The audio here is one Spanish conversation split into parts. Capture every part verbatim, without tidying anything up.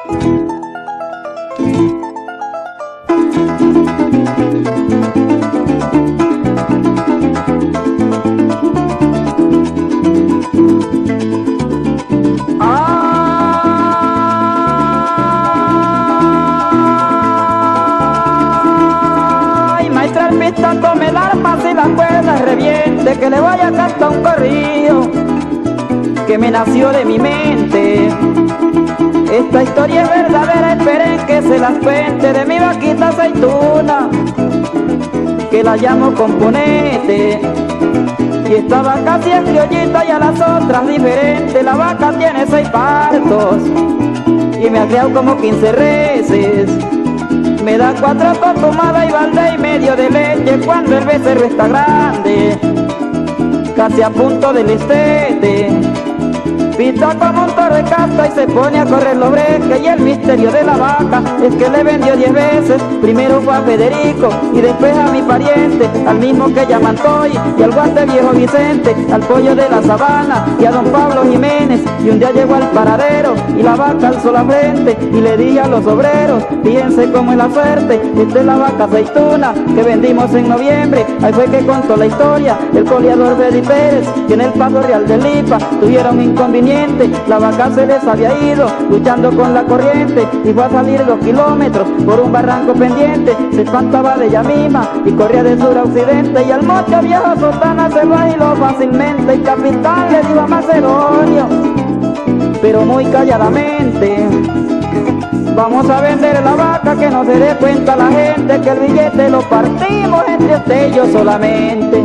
Tome el arma si la cuerda reviente, que le vaya a cantar un corrido que me nació de mi mente. Esta historia es verdadera, esperen que se las cuente, de mi vaquita aceituna, que la llamo componente. Y esta vaca sí es criollita y a las otras diferente. La vaca tiene seis partos y me ha criado como quince reses. Me da cuatro tomadas y balde y medio de leche cuando el becerro está grande, casi a punto del estete. Pita como un toro de casta y se pone a correr los breques. Y el misterio de la vaca es que le vendió diez veces. Primero fue a Federico y después a mi pariente, al mismo que llaman Toy y al guante viejo Vicente, al pollo de la sabana y a don Pablo Jiménez. Y un día llegó al paradero y la vaca alzó la frente y le dije a los obreros: fíjense cómo es la suerte, esta es la vaca aceituna que vendimos en noviembre. Ahí fue que contó la historia el coleador Freddy Pérez, que en el Paso Real de Lipa tuvieron inconveniente. La vaca se les había ido luchando con la corriente y fue a salir dos kilómetros por un barranco pendiente. Se espantaba de ella misma y corría de sur a occidente, y al mocho viejo sotana se vaciló fácilmente. Y capitán le dijo a Macedonio, pero muy calladamente: vamos a vender la vaca, que no se dé cuenta la gente, que el billete lo partimos entre usted y yo solamente.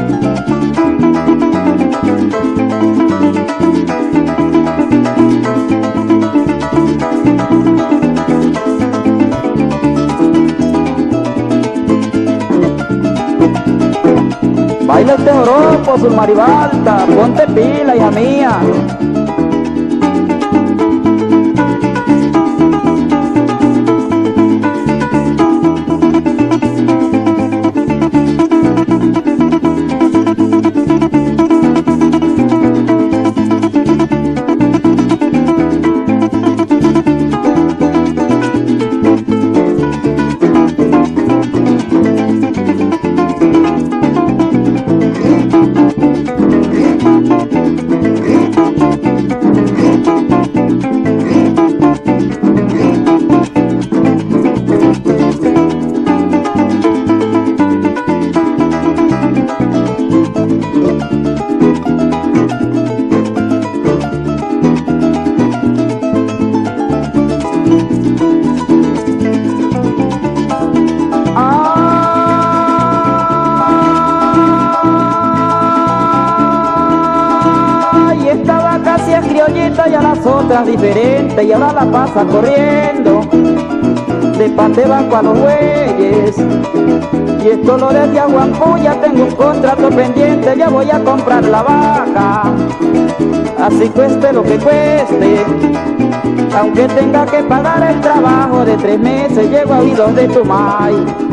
Baila este joropo, su maribalta, ponte pila, hija mía. Y a las otras diferente, y ahora la pasa corriendo de Patebanco a los bueyes. Y esto lo decía Juanpu, ya tengo un contrato pendiente, ya voy a comprar la vaca, así cueste lo que cueste, aunque tenga que pagar el trabajo de tres meses. Llego a oídos de Tumay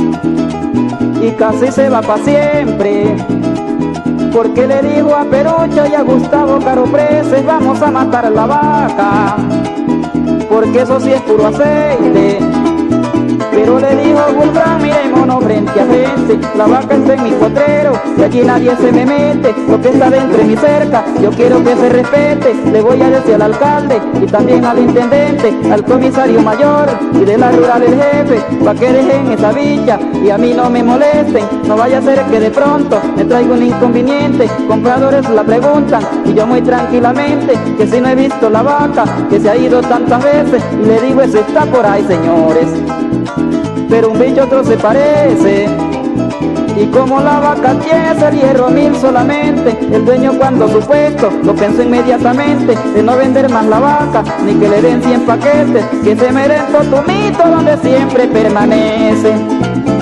y casi se va para siempre, porque le dijo a Perucho y a Gustavo Caropreses: vamos a matar la vaca, porque eso sí es puro aceite. Pero le dijo Gulbrán: miremosnos frente a frente, la vaca está en mi potrero y aquí nadie se me mete. Lo que está dentro de mi cerca yo quiero que se respete. Le voy a decir al alcalde y también al intendente, al comisario mayor y de la rural el jefe, pa' que dejen esa villa y a mí no me molesten. No vaya a ser que de pronto me traiga un inconveniente. Compradores la preguntan y yo muy tranquilamente que si no he visto la vaca, que se ha ido tantas veces, y le digo: eso está por ahí, señores. Pero un bicho otro se parece, y como la vaca tiene el hierro mil solamente, el dueño cuando supuesto lo pensó inmediatamente de no vender más la vaca, ni que le den cien paquetes, que se me den totumito donde siempre permanece.